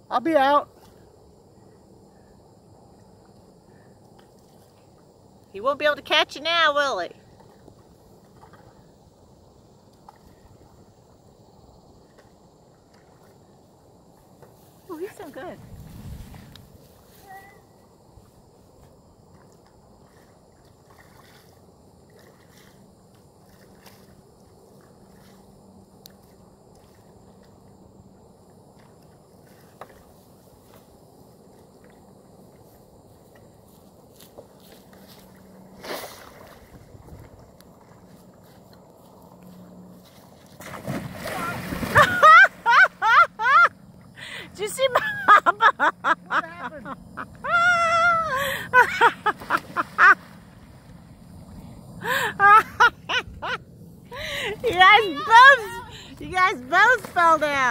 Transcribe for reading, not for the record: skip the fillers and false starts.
I'll be out. He won't be able to catch you now, will he? Oh, he's so good. Did you see Mama? What happened? You guys both fell down.